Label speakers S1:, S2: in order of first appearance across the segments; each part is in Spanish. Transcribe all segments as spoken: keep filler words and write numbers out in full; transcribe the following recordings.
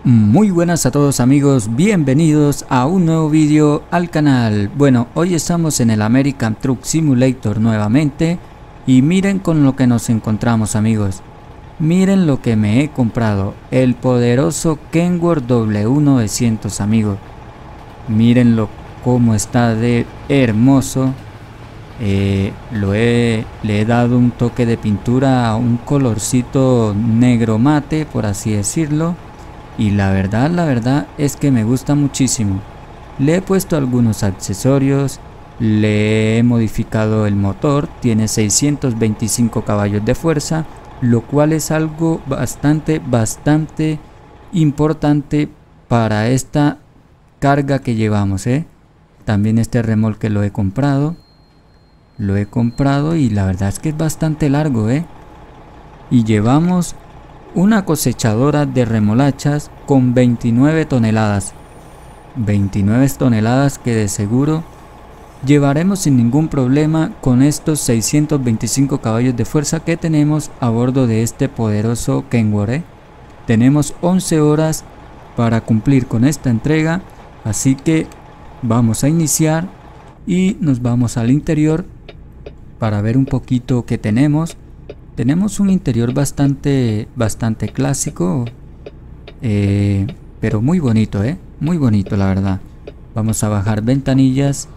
S1: Muy buenas a todos amigos, bienvenidos a un nuevo vídeo al canal. Bueno, hoy estamos en el American Truck Simulator nuevamente y miren con lo que nos encontramos amigos. Miren lo que me he comprado, el poderoso Kenworth W novecientos amigos. Mírenlo cómo está de hermoso. Eh, lo he, le he dado un toque de pintura a un colorcito negro mate, por así decirlo. Y la verdad, la verdad es que me gusta muchísimo. Le he puesto algunos accesorios, le he modificado el motor, tiene seiscientos veinticinco caballos de fuerza, lo cual es algo bastante, bastante importante para esta carga que llevamos, ¿eh? También este remolque lo he comprado, lo he comprado y la verdad es que es bastante largo, ¿eh? Y llevamos una cosechadora de remolachas con veintinueve toneladas. veintinueve toneladas que de seguro llevaremos sin ningún problema con estos seiscientos veinticinco caballos de fuerza que tenemos a bordo de este poderoso Kenworth, ¿eh? Tenemos once horas para cumplir con esta entrega, así que vamos a iniciar y nos vamos al interior para ver un poquito qué tenemos. Tenemos un interior bastante, bastante clásico, eh, pero muy bonito, ¿eh? Muy bonito, la verdad. Vamos a bajar ventanillas.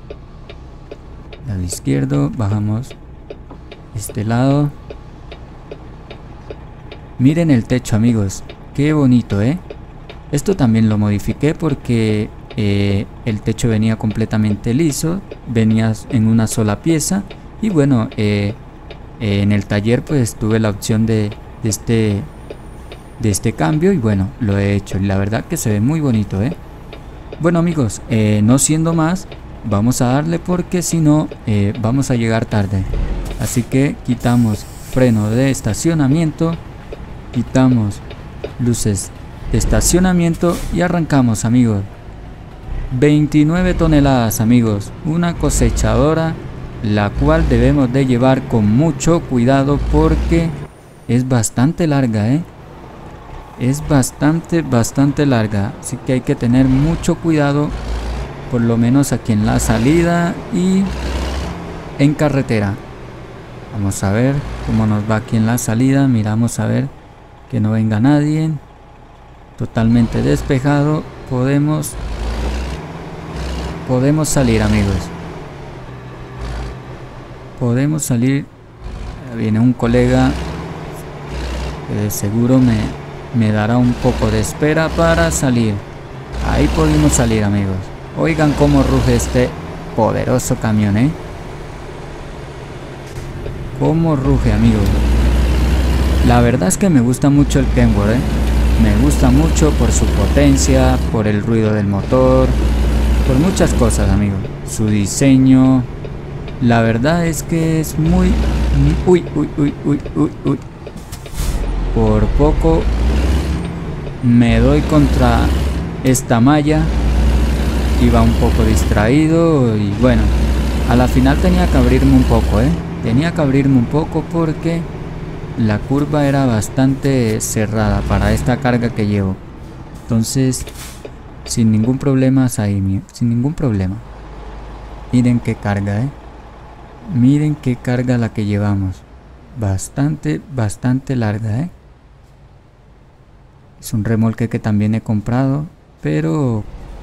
S1: Lado izquierdo, bajamos este lado. Miren el techo, amigos. Qué bonito, ¿eh? Esto también lo modifiqué porque eh, el techo venía completamente liso, venía en una sola pieza y bueno, eh, en el taller pues tuve la opción de, de este de este cambio y bueno, lo he hecho y la verdad que se ve muy bonito, ¿eh? Bueno amigos, eh, no siendo más, vamos a darle porque si no eh, vamos a llegar tarde. Así que quitamos freno de estacionamiento, quitamos luces de estacionamiento y arrancamos amigos. veintinueve toneladas amigos, una cosechadora la cual debemos de llevar con mucho cuidado porque es bastante larga, ¿eh? Es bastante, bastante larga, así que hay que tener mucho cuidado, por lo menos aquí en la salida y en carretera. Vamos a ver cómo nos va aquí en la salida, miramos a ver que no venga nadie, totalmente despejado, podemos, podemos salir amigos. Podemos salir. Viene un colega que de seguro me, me dará un poco de espera para salir. Ahí podemos salir amigos. Oigan cómo ruge este poderoso camión, ¿eh? Cómo ruge amigos. La verdad es que me gusta mucho el Kenworth, ¿eh? Me gusta mucho por su potencia, por el ruido del motor, por muchas cosas amigos. Su diseño. La verdad es que es muy... Uy, uy, uy, uy, uy, uy. Por poco me doy contra esta malla. Iba un poco distraído y bueno, a la final tenía que abrirme un poco, ¿eh? Tenía que abrirme un poco porque la curva era bastante cerrada para esta carga que llevo. Entonces, sin ningún problema, ahí, sin ningún problema. Miren qué carga, ¿eh? Miren qué carga la que llevamos. Bastante, bastante larga, ¿eh? Es un remolque que también he comprado, pero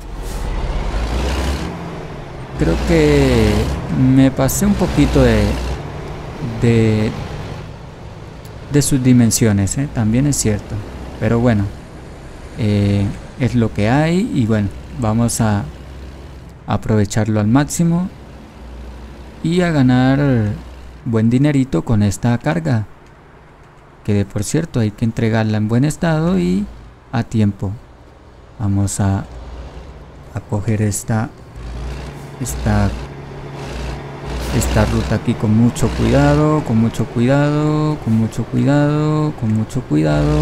S1: creo que me pasé un poquito de de, de sus dimensiones, ¿eh? También es cierto. Pero bueno, eh, es lo que hay y bueno, vamos a aprovecharlo al máximo y a ganar buen dinerito con esta carga, que de por cierto hay que entregarla en buen estado y a tiempo. Vamos a, a coger esta esta esta ruta aquí con mucho cuidado, con mucho cuidado, con mucho cuidado, con mucho cuidado.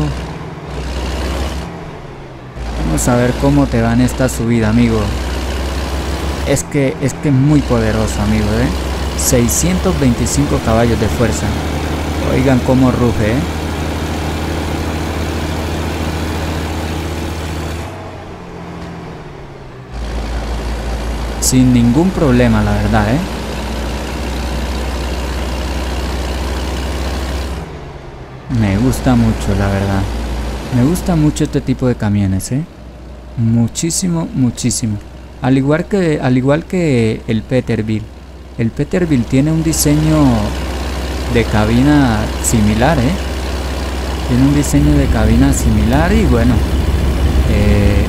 S1: Vamos a ver cómo te va en esta subida, amigo. Es que es que es muy poderoso, amigo, ¿eh? seiscientos veinticinco caballos de fuerza. Oigan cómo ruge, ¿eh? sin ningún problema, la verdad, ¿eh? Me gusta mucho, la verdad. Me gusta mucho este tipo de camiones, ¿eh? Muchísimo, muchísimo. Al igual que, al igual que el Peterbilt. El Peterbilt tiene un diseño de cabina similar, ¿eh? Tiene un diseño de cabina similar y bueno, eh,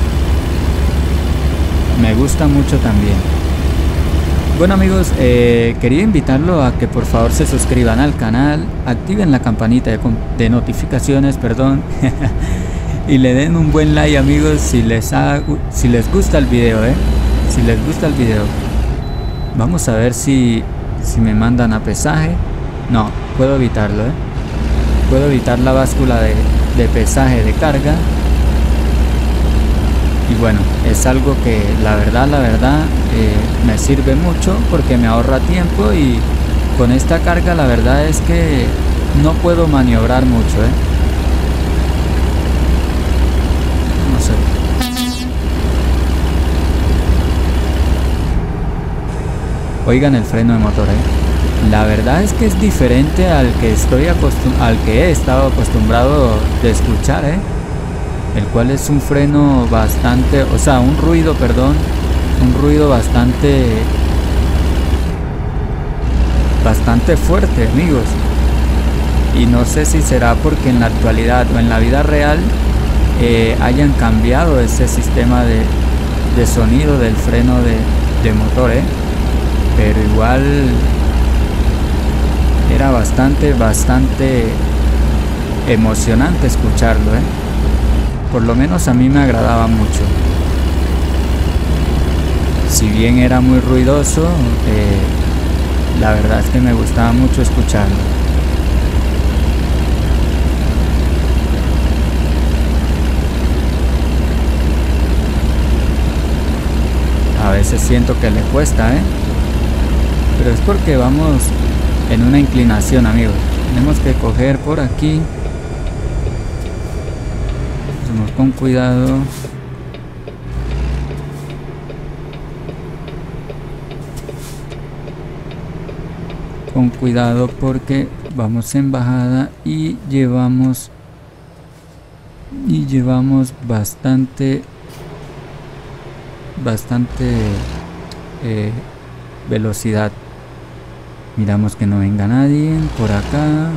S1: me gusta mucho también. Bueno amigos, eh, quería invitarlo a que por favor se suscriban al canal, activen la campanita de, de notificaciones, perdón, y le den un buen like amigos si les, ha, si les gusta el video, ¿eh? Si les gusta el video. Vamos a ver si, si me mandan a pesaje. No, puedo evitarlo, ¿eh? Puedo evitar la báscula de, de pesaje de carga. Y bueno, es algo que la verdad, la verdad eh, me sirve mucho porque me ahorra tiempo y con esta carga la verdad es que no puedo maniobrar mucho, ¿eh? No sé. Oigan el freno de motor, ¿eh? La verdad es que es diferente al que estoy acostum- al que he estado acostumbrado de escuchar, ¿eh? El cual es un freno bastante, o sea, un ruido, perdón, un ruido bastante, bastante fuerte, amigos. Y no sé si será porque en la actualidad o en la vida real eh, hayan cambiado ese sistema de, de sonido del freno de, de motor, ¿eh? Pero igual era bastante, bastante emocionante escucharlo, ¿eh? Por lo menos a mí me agradaba mucho. Si bien era muy ruidoso, eh, la verdad es que me gustaba mucho escucharlo. A veces siento que le cuesta, ¿eh? Pero es porque vamos en una inclinación, amigos. Tenemos que coger por aquí. Vamos con cuidado. Con cuidado porque vamos en bajada y llevamos y llevamos bastante bastante eh, velocidad. Miramos que no venga nadie por acá.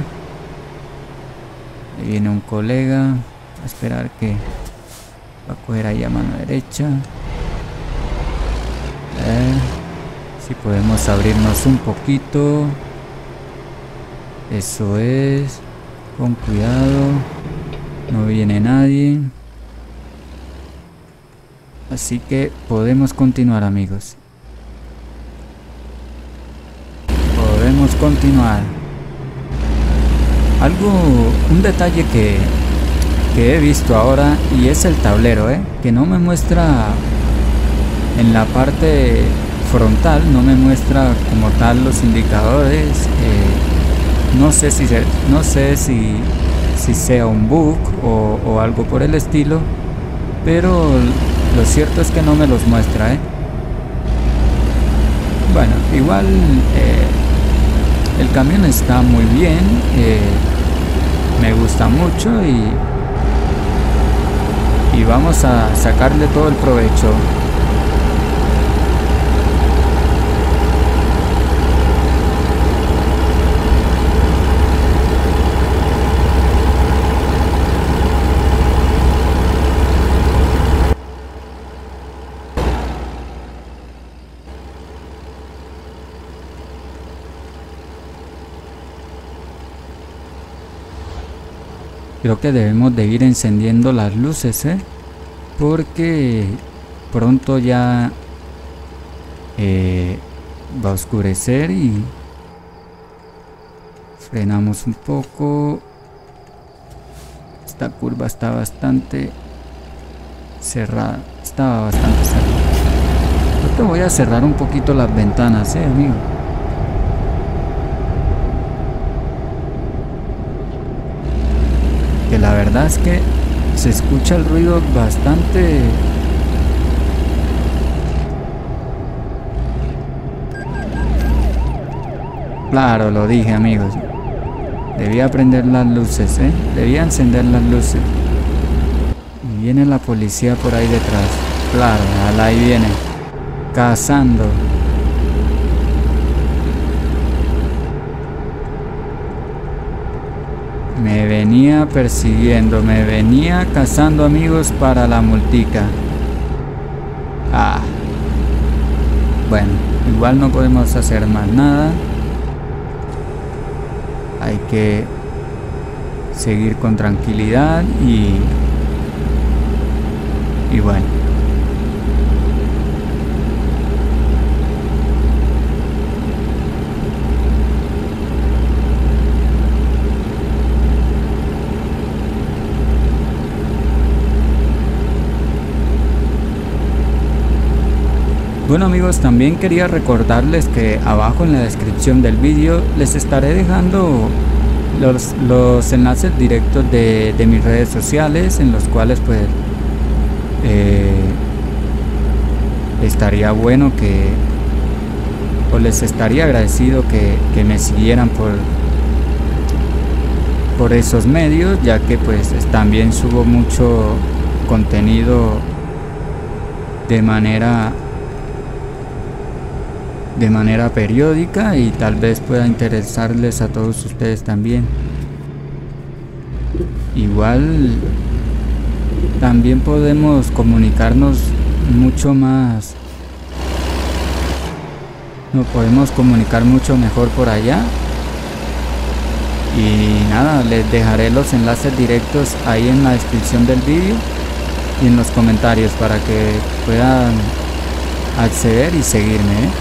S1: Ahí viene un colega. A esperar que va a coger ahí a mano derecha. A ver si podemos abrirnos un poquito. Eso es. Con cuidado. No viene nadie. Así que podemos continuar, amigos. Podemos continuar. Algo, un detalle que, que he visto ahora y es el tablero, ¿eh? Que no me muestra en la parte frontal, no me muestra como tal los indicadores. Eh, no sé si no sé si, si sea un bug o, o algo por el estilo, pero lo cierto es que no me los muestra, ¿eh? Bueno, igual eh, el camión está muy bien, eh, me gusta mucho y, y vamos a sacarle todo el provecho. Creo que debemos de ir encendiendo las luces, ¿eh? Porque pronto ya eh, va a oscurecer y frenamos un poco. Esta curva está bastante cerrada, estaba bastante cerrada. Creo que voy a cerrar un poquito las ventanas, ¿eh, amigo? Que la verdad es que se escucha el ruido bastante Claro, lo dije, amigos. Debía prender las luces, ¿eh? Debía encender las luces. Y viene la policía por ahí detrás. Claro, ahí viene. Cazando. Me venía persiguiendo, me venía cazando, amigos, para la multica. Ah. Bueno, igual no podemos hacer más nada. Hay que seguir con tranquilidad y... Y bueno. Bueno amigos, también quería recordarles que abajo en la descripción del vídeo les estaré dejando los, los enlaces directos de, de mis redes sociales, en los cuales pues eh, estaría bueno que, o les estaría agradecido que, que me siguieran por, por esos medios, ya que pues también subo mucho contenido de manera de manera periódica y tal vez pueda interesarles a todos ustedes también. Igual también podemos comunicarnos mucho más, nos podemos comunicar mucho mejor por allá. Y nada, les dejaré los enlaces directos ahí en la descripción del vídeo y en los comentarios para que puedan acceder y seguirme, ¿eh?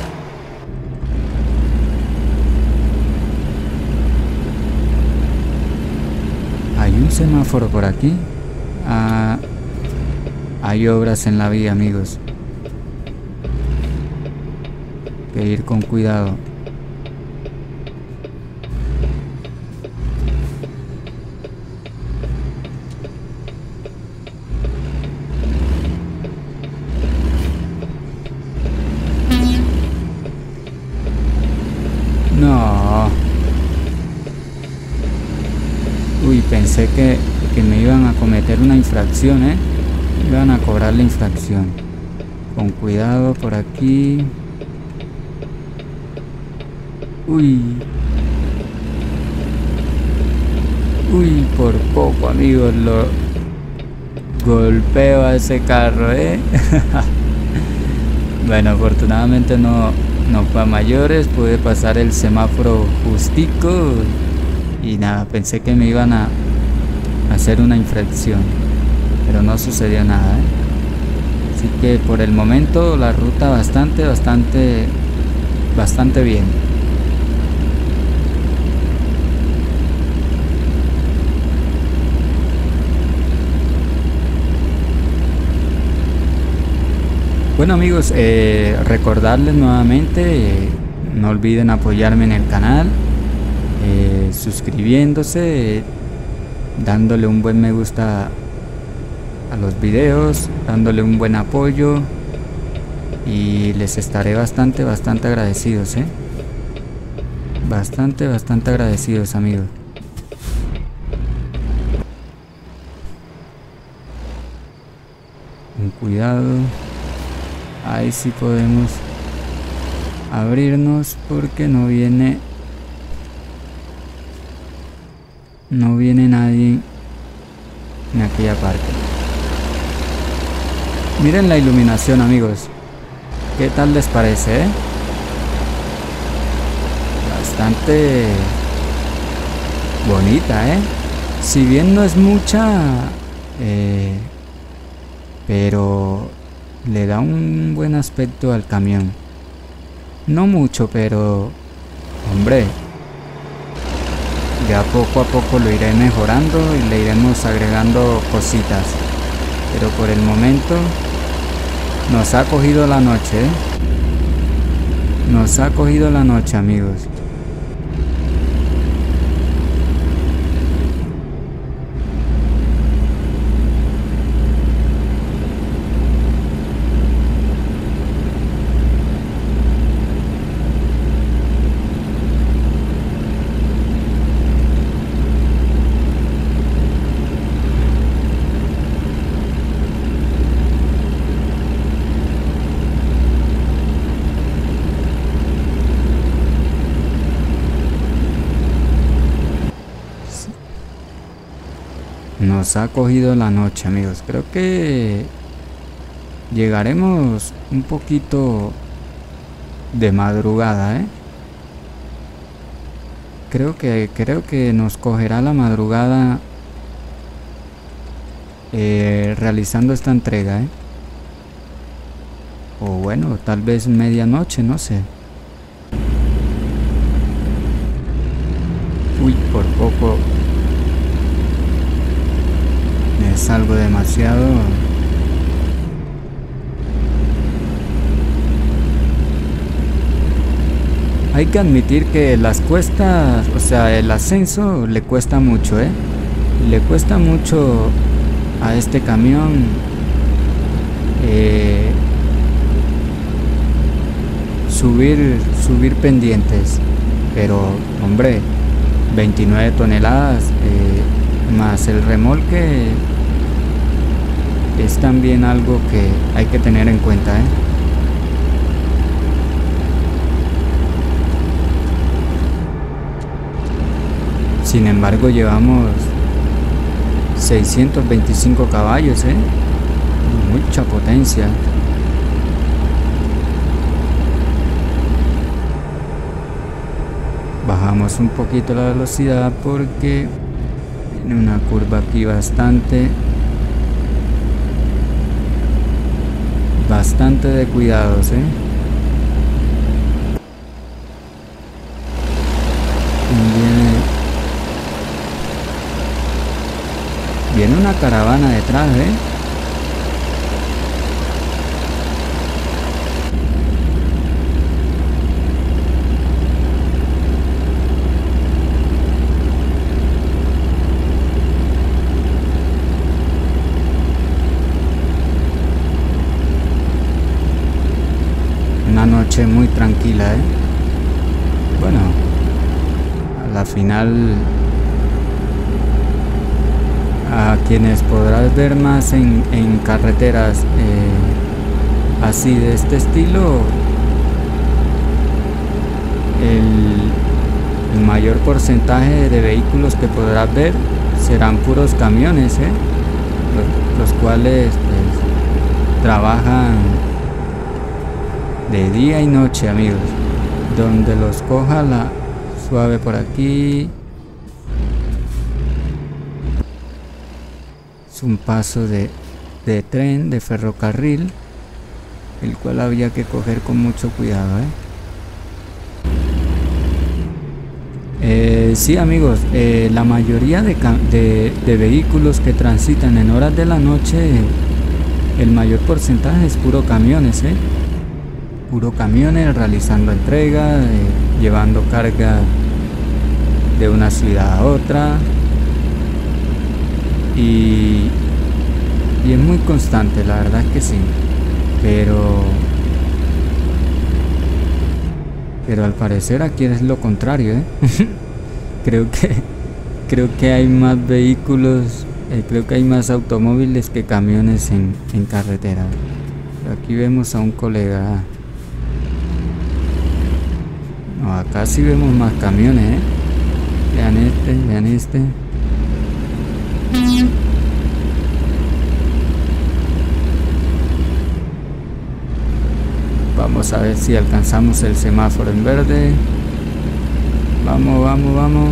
S1: Hay un semáforo por aquí. Ah, hay obras en la vía, amigos. Hay que ir con cuidado. No. Uy, pensé que, que me iban a cometer una infracción, ¿eh? Iban a cobrar la infracción. Con cuidado por aquí. Uy. Uy, por poco, amigos, lo golpeo a ese carro, ¿eh? Bueno, afortunadamente no, no fue a mayores. Pude pasar el semáforo justico. Y nada, pensé que me iban a hacer una infracción, pero no sucedió nada, ¿eh? Así que por el momento la ruta bastante, bastante, bastante bien. Bueno amigos, eh, recordarles nuevamente, eh, no olviden apoyarme en el canal. Eh, suscribiéndose, eh, dándole un buen me gusta a los videos, dándole un buen apoyo, y les estaré bastante, bastante agradecidos, ¿eh? Bastante, bastante agradecidos, amigos. Con cuidado. Ahí sí podemos abrirnos porque no viene No viene nadie en aquella parte. Miren la iluminación, amigos. ¿Qué tal les parece, eh? Bastante bonita, ¿eh? Si bien no es mucha, eh, pero le da un buen aspecto al camión. No mucho, pero hombre, ya poco a poco lo iré mejorando y le iremos agregando cositas. Pero por el momento nos ha cogido la noche, ¿eh? Nos ha cogido la noche, amigos. nos ha cogido la noche, amigos. Creo que llegaremos un poquito de madrugada, ¿eh? Creo que, creo que nos cogerá la madrugada eh, realizando esta entrega, ¿eh? O bueno, tal vez medianoche, no sé. Uy, por poco me salgo demasiado. Hay que admitir que las cuestas, o sea, el ascenso le cuesta mucho, ¿eh? Le cuesta mucho a este camión eh, subir, subir pendientes. Pero, hombre, veintinueve toneladas eh, más el remolque es también algo que hay que tener en cuenta, ¿eh? Sin embargo, llevamos seiscientos veinticinco caballos, ¿eh? Mucha potencia. Bajamos un poquito la velocidad porque tiene una curva aquí bastante bastante de cuidados, ¿eh? Viene, viene una caravana detrás, ¿eh? Una noche muy tranquila, ¿eh? Bueno, a la final, a quienes podrás ver más en, en carreteras eh, así de este estilo, el, el mayor porcentaje de vehículos que podrás ver serán puros camiones, ¿eh? los, los cuales pues, trabajan de día y noche, amigos. Donde los coja la suave por aquí. Es un paso de, de tren, de ferrocarril, el cual había que coger con mucho cuidado, ¿eh? Eh, sí, amigos, eh, la mayoría de, de, de vehículos que transitan en horas de la noche, el mayor porcentaje es puro camiones, ¿eh? Puro camiones realizando entrega, eh, llevando carga de una ciudad a otra, y, y es muy constante, la verdad es que sí, pero pero al parecer aquí es lo contrario, ¿eh? creo que creo que hay más vehículos, eh, creo que hay más automóviles que camiones en, en carretera. Pero aquí vemos a un colega. No, acá sí vemos más camiones, ¿eh? Vean este, vean este. Vamos a ver si alcanzamos el semáforo en verde. Vamos, vamos, vamos.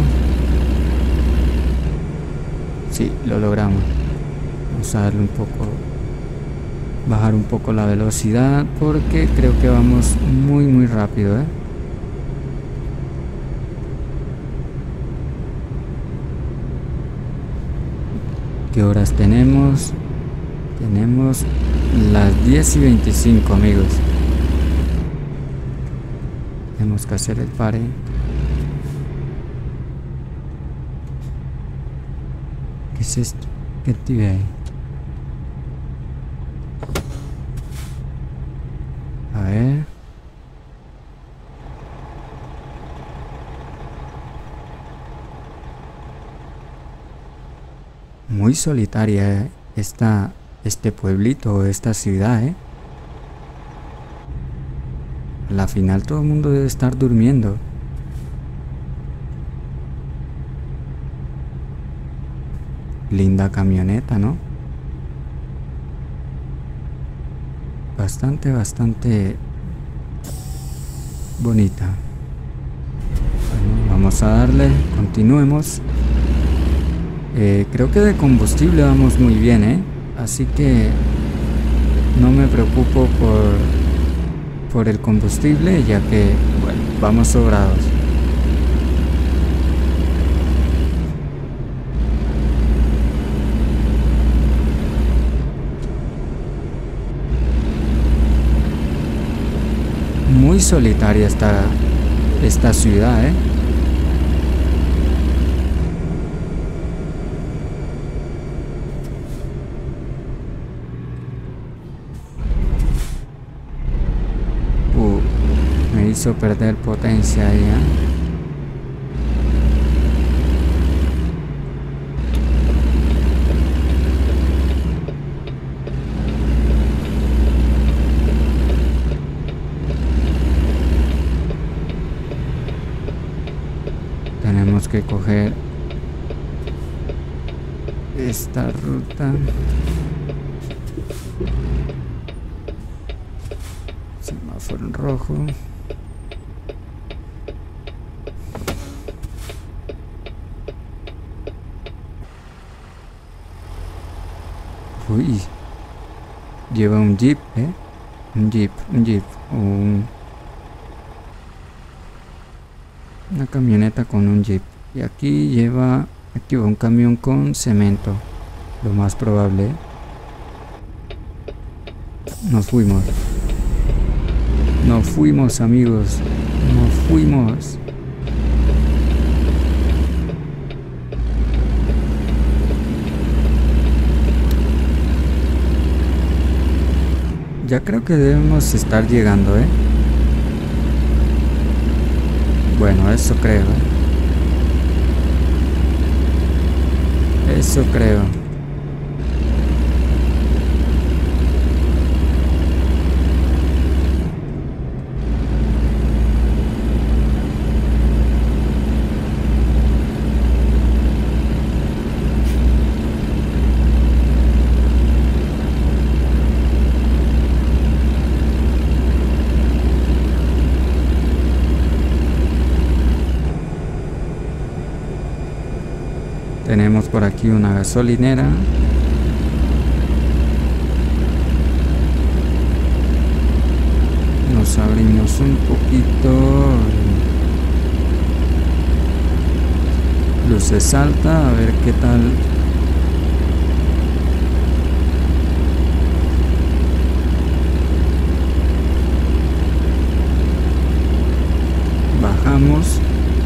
S1: Sí, lo logramos. Vamos a darle un poco, bajar un poco la velocidad porque creo que vamos muy, muy rápido, ¿eh? ¿Qué horas tenemos? Tenemos las diez y veinticinco, amigos. Tenemos que hacer el pare. ¿Qué es esto? ¿Qué tiene ahí? A ver. Muy solitaria esta, este pueblito, esta ciudad, ¿eh? A la final todo el mundo debe estar durmiendo. linda camioneta, ¿no? Bastante, bastante bonita. Bueno, vamos a darle, continuemos. Eh, creo que de combustible vamos muy bien, ¿eh? Así que no me preocupo por, por el combustible, ya que, bueno, vamos sobrados. Muy solitaria esta, esta ciudad, ¿eh? Uh, me hizo perder potencia ahí, ¿eh? Tenemos que coger esta ruta. Semáforo en rojo. Uy, lleva un jeep, ¿eh? Un jeep, un jeep, un... una camioneta con un jeep. Y aquí lleva, aquí va un camión con cemento, lo más probable. Nos fuimos. Nos fuimos, amigos. Nos fuimos. Ya creo que debemos estar llegando, ¿eh? Bueno, eso creo. Eso creo. Tenemos por aquí una gasolinera. Nos abrimos un poquito. Luces alta, a ver qué tal. Bajamos.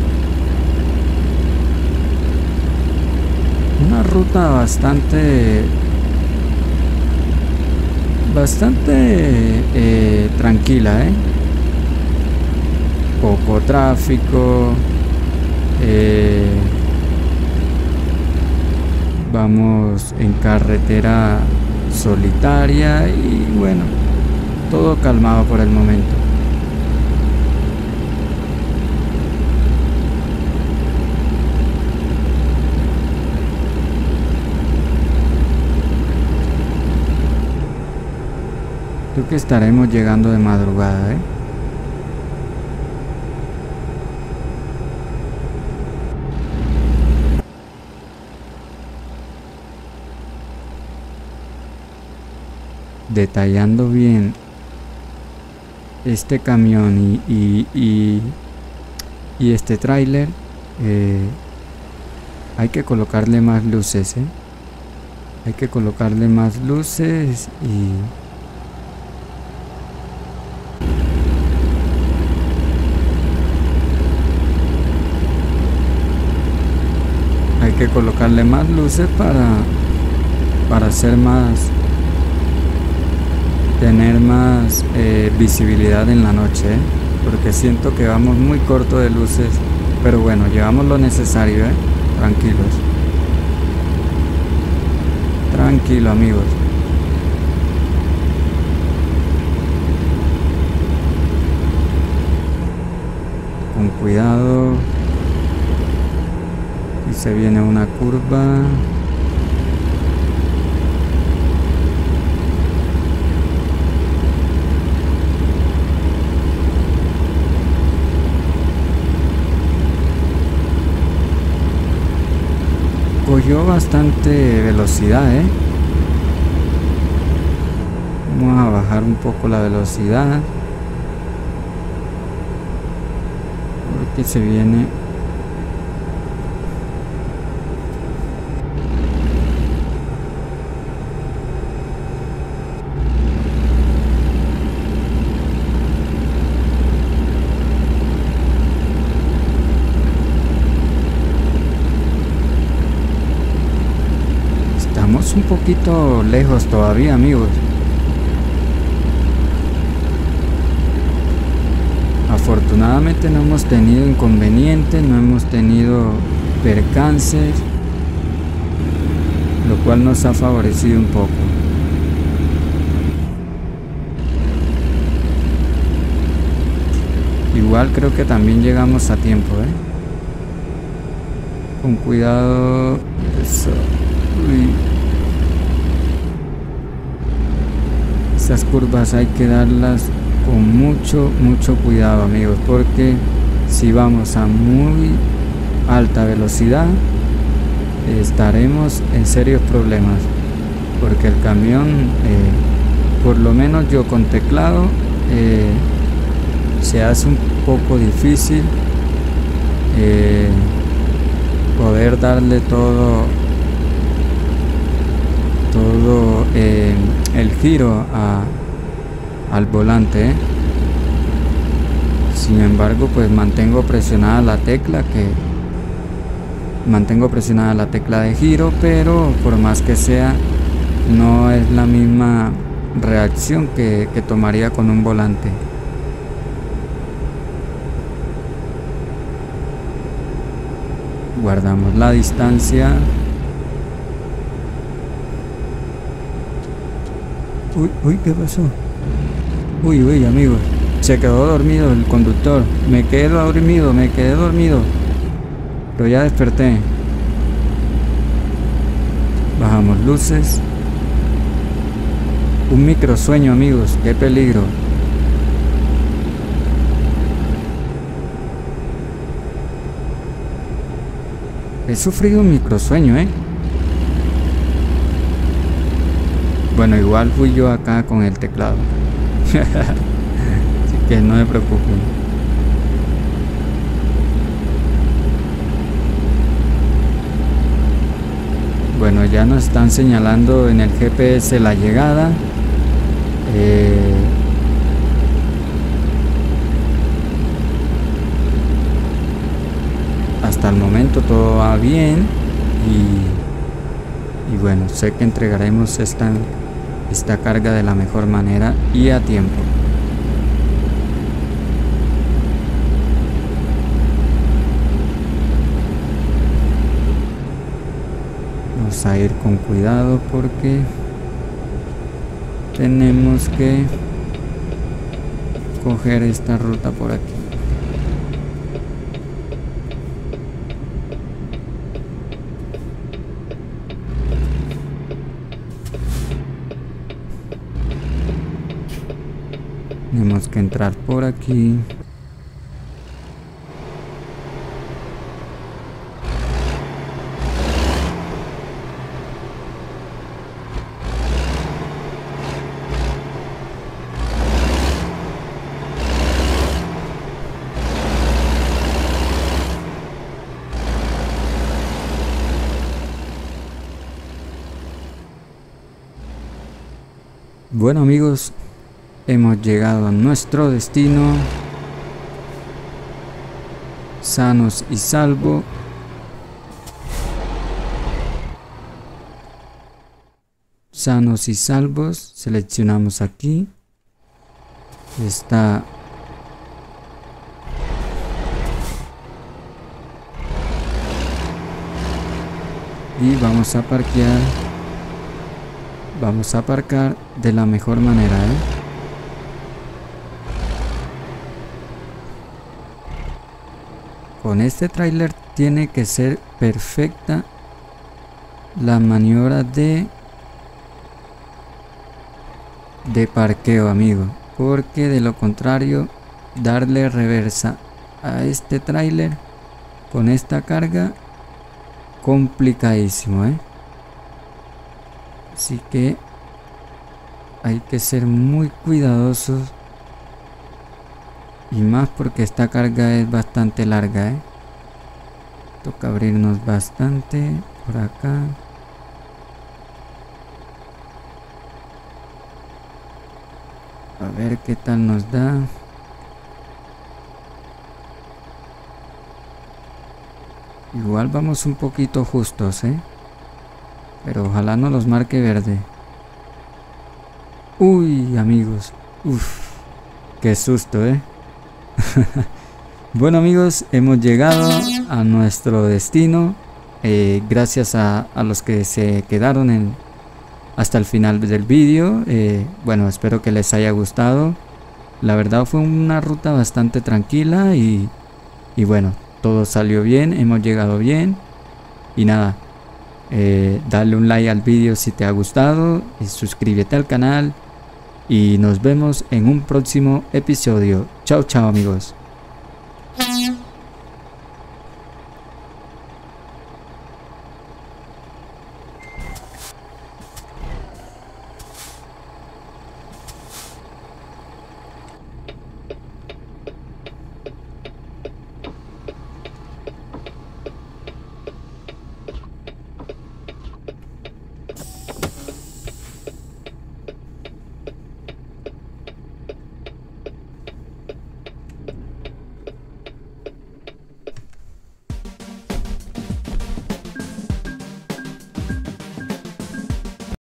S1: Una ruta bastante bastante eh, tranquila, ¿eh? Poco tráfico, eh, vamos en carretera solitaria y bueno, todo calmado por el momento. Creo que estaremos llegando de madrugada, ¿eh? Detallando bien este camión y, y, y, y este tráiler, eh, hay que colocarle más luces, ¿eh? Hay que colocarle más luces y... hay que colocarle más luces para para hacer más tener más eh, visibilidad en la noche, ¿eh? Porque siento que vamos muy corto de luces, pero bueno, llevamos lo necesario, ¿eh? Tranquilos, tranquilo, amigos. Con cuidado. Y se viene una curva. cogió bastante velocidad, ¿eh? Vamos a bajar un poco la velocidad, porque se viene. Estamos un poquito lejos todavía, amigos. Afortunadamente no hemos tenido inconvenientes, no hemos tenido percances, lo cual nos ha favorecido un poco. Igual creo que también llegamos a tiempo, ¿eh? Con cuidado. Eso. Uy. Esas curvas hay que darlas con mucho, mucho cuidado, amigos, porque si vamos a muy alta velocidad estaremos en serios problemas, porque el camión, eh, por lo menos yo con teclado, eh, se hace un poco difícil eh, poder darle todo todo eh, el giro a, al volante, ¿eh? Sin embargo, pues mantengo presionada la tecla que mantengo presionada la tecla de giro, pero por más que sea, no es la misma reacción que, que tomaría con un volante. Guardamos la distancia. Uy, uy, ¿qué pasó? Uy, uy, amigos, se quedó dormido el conductor. Me quedé dormido, me quedé dormido. Pero ya desperté. Bajamos luces. Un microsueño, amigos, qué peligro. He sufrido un microsueño, ¿eh? Bueno, igual fui yo acá con el teclado. Así que no me preocupen. Bueno, ya nos están señalando en el G P S la llegada. Eh, hasta el momento todo va bien. Y, y bueno, sé que entregaremos esta... esta carga de la mejor manera y a tiempo. Vamos a ir con cuidado porque tenemos que coger esta ruta por aquí. Tenemos que entrar por aquí. Bueno, amigos, hemos llegado a nuestro destino, sanos y salvo. Sanos y salvos, seleccionamos aquí. Está y vamos a parquear. Vamos a aparcar de la mejor manera, ¿eh? Con este tráiler tiene que ser perfecta la maniobra de de parqueo, amigo, porque de lo contrario darle reversa a este tráiler con esta carga complicadísimo, ¿eh? Así que hay que ser muy cuidadosos. Y más porque esta carga es bastante larga, ¿eh? Toca abrirnos bastante por acá. A ver qué tal nos da. Igual vamos un poquito justos, ¿eh? Pero ojalá no los marque verde. Uy, amigos. Uf, qué susto, ¿eh? Bueno, amigos, hemos llegado a nuestro destino. Eh, gracias a, a los que se quedaron en, hasta el final del vídeo. Eh, bueno, espero que les haya gustado. La verdad fue una ruta bastante tranquila y, y bueno, todo salió bien, hemos llegado bien. Y nada, eh, dale un like al vídeo si te ha gustado y suscríbete al canal. Y nos vemos en un próximo episodio. Chao, chao, amigos.